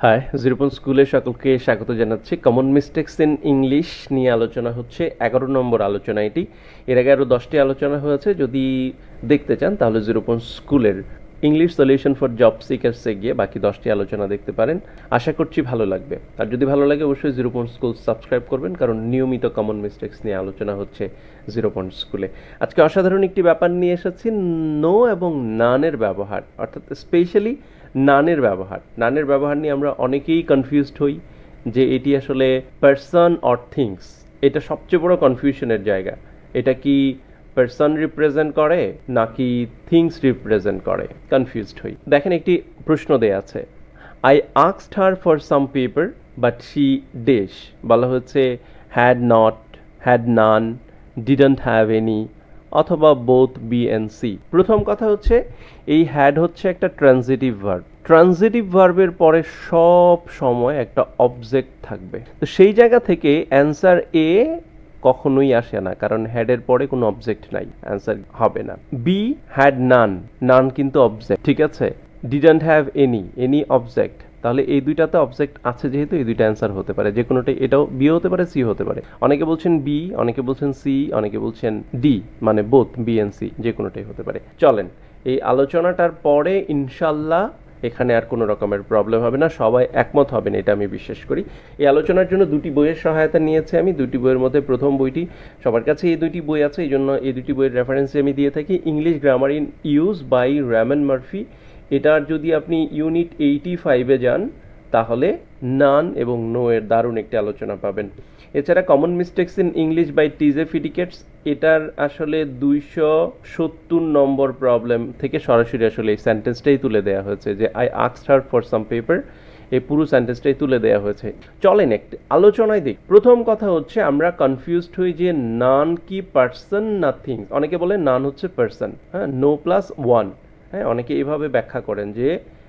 High, জিরোপন স্কুলে সকলকে স্বাগত জানাচ্ছি। কমন মিস্টেক্স ইন ইংলিশ নিয়ে আলোচনা হচ্ছে, 11 নম্বর আলোচনা এটি। এর আগে আরও 10টি আলোচনা হয়েছে। যদি দেখতে চান তাহলে জিরোপন স্কুলের ইংলিশ সলিউশন ফর জব সিকার্সে গিয়ে বাকি 10টি আলোচনা দেখতে পারেন। আশা করছি ভালো লাগবে। আর যদি ভালো লাগে অবশ্যই জিরোপন স্কুল সাবস্ক্রাইব করবেন, কারণ নিয়মিত কমন মিস্টেক্স নিয়ে আলোচনা হচ্ছে জিরোপন স্কুলে। আজকে অসাধারণ একটি ব্যাপার নিয়ে এসেছি, নো এবং নানের ব্যবহার, অর্থাৎ স্পেশালি নানের ব্যবহার নিয়ে আমরা অনেকেই কনফিউজড হই যে এটি আসলে পারসন অর থিংস। এটা সবচেয়ে বড় কনফিউশনের জায়গা। এটা কি পারসন রিপ্রেজেন্ট করে নাকি থিংস রিপ্রেজেন্ট করে, কনফিউজড হই। দেখেন, একটি প্রশ্ন দেয়া আছে, I asked her for some paper but she dash. বলা হচ্ছে had not, had none, didn't have any, অথবা বোথ বি এন্ড সি। প্রথম কথা হচ্ছে এই হ্যাড হচ্ছে একটা ট্রানজিটিভ ভার্ব। ট্রানজিটিভ ভার্বের পরে সব সময় একটা অবজেক্ট থাকবে। তো সেই জায়গা থেকে অ্যান্সার এ কখনোই আসে না, কারণ হ্যাডের পরে কোনো অবজেক্ট নাই, অ্যান্সার হবে না। বি, হ্যাড নান, নান কিন্তু অবজেক্ট, ঠিক আছে। Didn't have any, any object. তাহলে এই দুইটাতে অবজেক্ট আছে, যেহেতু এই দুইটা অ্যান্সার হতে পারে, যে কোনোটাই। এটাও বি হতে পারে, সি হতে পারে। অনেকে বলছেন বি, অনেকে বলছেন সি, অনেকে বলছেন ডি, মানে বোথ বি এন্ড সি, যে কোনোটাই হতে পারে। চলেন, এই আলোচনাটার পরে ইনশাল্লাহ এখানে আর কোনো রকমের প্রবলেম হবে না, সবাই একমত হবেন, এটা আমি বিশ্বাস করি। এই আলোচনার জন্য দুটি বইয়ের সহায়তা নিয়েছি আমি। দুটি বইয়ের মধ্যে প্রথম বইটি, সবার কাছে এই দুটি বই আছে, এই জন্য এই দুটি বইয়ের রেফারেন্স আমি দিয়ে থাকি। English grammar in use by Raymond Murphy. এটার যদি আপনি ইউনিট 85-এ যান তাহলে নান এবং নো এর দারুণ একটি আলোচনা পাবেন। এছাড়া common mistakes in English by T J Fitikides, এটার আসলে 270 নম্বর প্রবলেম থেকে সরাসরি আসলে এই সেন্টেন্সটাই তুলে দেওয়া হয়েছে, যে I asked her for some paper. এই পুরো সেন্টেন্সটাই তুলে দেওয়া হয়েছে। চলেন একটি আলোচনায় দিক। প্রথম কথা হচ্ছে আমরা কনফিউজড হই যে নান কি পার্সন না থিংস। অনেকে বলে নান হচ্ছে পার্সন, হ্যাঁ, নো প্লাস ওয়ান। হ্যাঁ, অনেকে এইভাবে ব্যাখ্যা করেন যে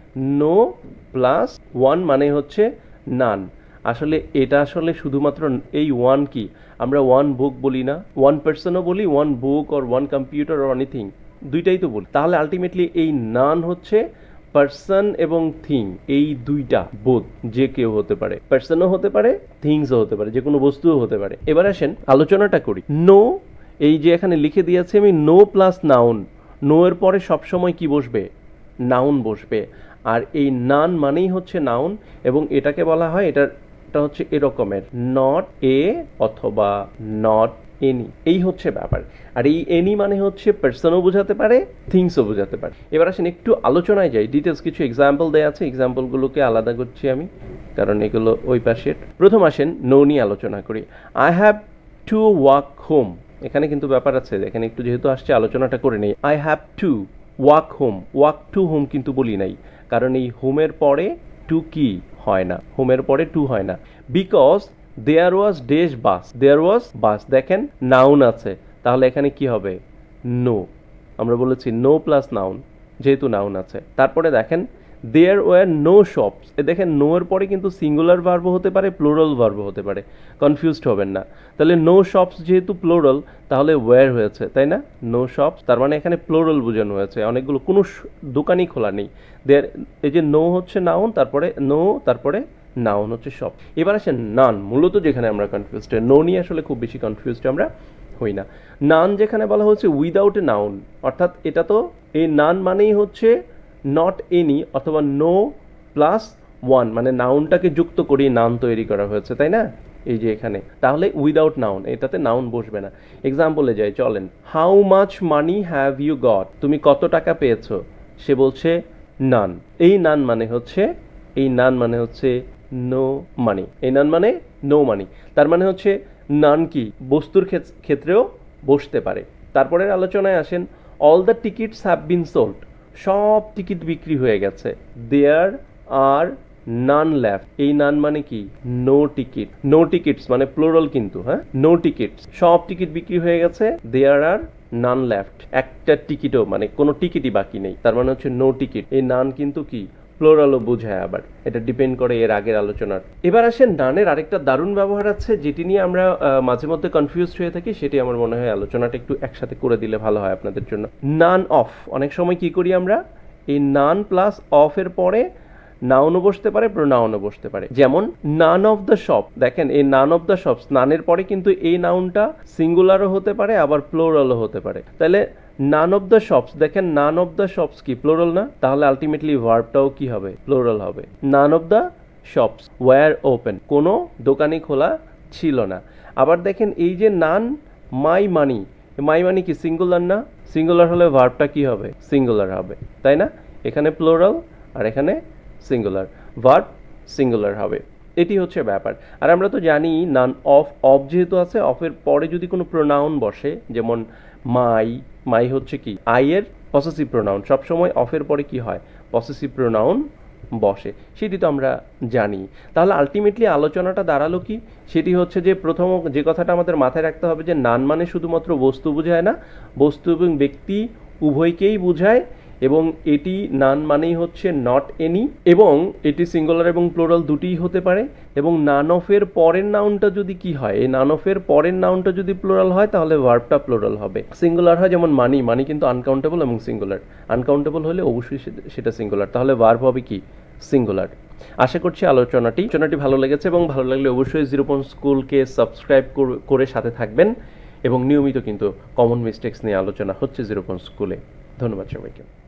নো প্লাস ওয়ান মানে হচ্ছে নান। আসলে এটা আসলে শুধুমাত্র এই ওয়ান কি, আমরা ওয়ান বুক বলি না, ওয়ান পার্সনও বলি, one book or one computer or anything, দুইটাই তো বলি। তাহলে আলটিমেটলি এই নান হচ্ছে পার্সন এবং থিং, এই দুইটা বোধ, যে কেউ হতে পারে, পার্সনও হতে পারে, থিংসও হতে পারে, যে কোনো বস্তুও হতে পারে। এবার আসেন আলোচনাটা করি। নো, এই যে এখানে লিখে দিয়েছে আমি, নো প্লাস নাউন। নো এর পরে সবসময় কি বসবে? নাউন বসবে। আর এই নান মানেই হচ্ছে নাউন, এবং এটাকে বলা হয়, এটা হচ্ছে এরকমের, নট এ অথবা নট এনি, এই হচ্ছে ব্যাপার। আর এই এনি মানে হচ্ছে পার্সনও বোঝাতে পারে, থিংসও বোঝাতে পারে। এবার আসেন একটু আলোচনায় যাই। ডিটেলস কিছু এক্সাম্পল দেওয়া আছে, এক্সাম্পলগুলোকে আলাদা করছি আমি, কারণ এগুলো ওই পাশের। প্রথম আসেন নো নিয়ে আলোচনা করি। I have to walk home. এখানে কিন্তু ব্যাপার আছে, এখানে একটু যেহেতু আসছে আলোচনাটা করে নেই। I have to walk home, walk to home কিন্তু বলি নাই, কারণ এই হোমের পরে টু কি হয় না, হোমের পরে টু হয় না। বিকজ দেয়ার ওয়াজ ডেশ বাস, দেয়ার ওয়াজ বাস, দেখেন নাউন আছে, তাহলে এখানে কি হবে? নো। আমরা বলেছি নো প্লাস নাউন, যেহেতু নাউন আছে। তারপরে দেখেন দেয়ার ওয়ার নো শপস। দেখেন নো এর পরে কিন্তু সিঙ্গুলার ভার্ব হতে পারে, প্লুরাল ভার্ব হতে পারে, কনফিউজড হবেন না। তাহলে নো শপস যেহেতু প্লুরাল, তাহলে ওয়্যার হয়েছে, তাই না? নো শপস, তার মানে এখানে প্লুরাল বোঝানো হয়েছে, অনেকগুলো, কোনো দোকানই খোলা নেই। দেয়ার, এই যে নো হচ্ছে নাউন, তারপরে নো, তারপরে নাউন হচ্ছে শপ। এবার আসেন নান, মূলত যেখানে আমরা কনফিউজড, নো নিয়ে আসলে খুব বেশি কনফিউজড আমরা হই না। নান যেখানে বলা হচ্ছে উইদাউট এ নাউন, অর্থাৎ এটা তো এই নান মানেই হচ্ছে নট এনি অথবা নো প্লাস ওয়ান, মানে নাউনটাকে যুক্ত করে নাউন তৈরি করা হয়েছে, তাই না? এই যে এখানে, তাহলে উইদাউট নাউন, এটাতে নাউন বসবে না। এক্সাম্পলে যাই, চলেন। How much money have you got? তুমি কত টাকা পেয়েছো? সে বলছে নান। এই নান মানে হচ্ছে, এই নান মানে হচ্ছে নো মানি, এই নান মানে নো মানি। তার মানে হচ্ছে নান কি বস্তুর ক্ষেত্রেও বসতে পারে। তারপরের আলোচনায় আসেন। All the tickets have been sold. সব টিকিট বিক্রি হয়ে গেছে। There are none left. এই নান মানে কি? No ticket. নো টিকিটস মানে প্লুরাল কিন্তু, হ্যাঁ, নো টিকিটস, সব টিকিট বিক্রি হয়ে গেছে। দেয়ার আর নান লেফট, একটা টিকিটও, মানে কোনো টিকিটই বাকি নেই, তার মানে হচ্ছে নো টিকিট। এই নান কিন্তু কি প্লুরালও বোঝায়, আবার এটা ডিপেন্ড করে এর আগের আলোচনার। এবার আসেন নানের আরেকটা দারুণ ব্যবহার আছে, যেটি নিয়ে আমরা মাঝে মধ্যে কনফিউজড হয়ে থাকি, সেটি আমার মনে হয় আলোচনাটা একটু একসাথে করে দিলে ভালো হয় আপনাদের জন্য। নান অফ, অনেক সময় কি করি আমরা, এই নান প্লাস অফ এর পরে নাউনও বসতে পারে, প্রোনাউনও বসতে পারে। যেমন নান অফ দ্য শপ, দেখেন এই নান অফ দ্য শপস, নানের পরে কিন্তু এই নাউনটা সিঙ্গুলারও হতে পারে আবার প্লোরালও হতে পারে। তাহলে নান অফ দ্য শপস, দেখেন নান অফ দ্য শপস কি প্লোরাল না? তাহলে আলটিমেটলি ভার্বটাও কি হবে? প্লোরাল হবে। None of the shops were open, কোনো দোকানই খোলা ছিল না। আবার দেখেন এই যে নান মাই মানি, মাই মানি কি সিঙ্গুলার না? সিঙ্গুলার হলে ভার্বটা কি হবে? সিঙ্গুলার হবে, তাই না? এখানে প্লোরাল আর এখানে সিঙ্গুলার, ভার্ব সিঙ্গুলার হবে। এটি হচ্ছে ব্যাপার। আর আমরা তো জানি নান অফ, অফ যেহেতু আছে, অফের পরে যদি কোনো প্রোনাউন বসে, যেমন মাই, মাই হচ্ছে কি আই এর পসেসিভ প্রোনাউন, সবসময় অফের পরে কি হয়? পসেসিভ প্রোনাউন বসে, সেটি তো আমরা জানি। তাহলে আলটিমেটলি আলোচনাটা দাঁড়ালো কি? সেটি হচ্ছে যে প্রথম যে কথাটা আমাদের মাথায় রাখতে হবে যে নান মানে শুধুমাত্র বস্তু বোঝায় না, বস্তু এবং ব্যক্তি উভয়কেই বোঝায়, এবং এটি নান মানেই হচ্ছে নট এনি, এবং এটি সিঙ্গুলার এবং প্লোরাল দুটিই হতে পারে। এবং নান অফের পরের নাউনটা যদি কি হয়, এই নান অফের পরের নাউনটা যদি প্লোরাল হয় তাহলে ভার্বটা প্লোরাল হবে। সিঙ্গুলার হয় যেমন মানি, মানি কিন্তু আনকাউন্টেবল এবং সিঙ্গুলার, আনকাউন্টেবল হলে অবশ্যই সেটা সিঙ্গুলার, তাহলে ভার্ব হবে কি? সিঙ্গুলার। আশা করছি আলোচনাটি ভালো লেগেছে, এবং ভালো লাগলে অবশ্যই 0 পয়েন্ট স্কুলকে সাবস্ক্রাইব করে সাথে থাকবেন, এবং নিয়মিত কিন্তু কমন মিস্টেক্স নিয়ে আলোচনা হচ্ছে 0 পয়েন্ট স্কুলে। ধন্যবাদ সবাইকে।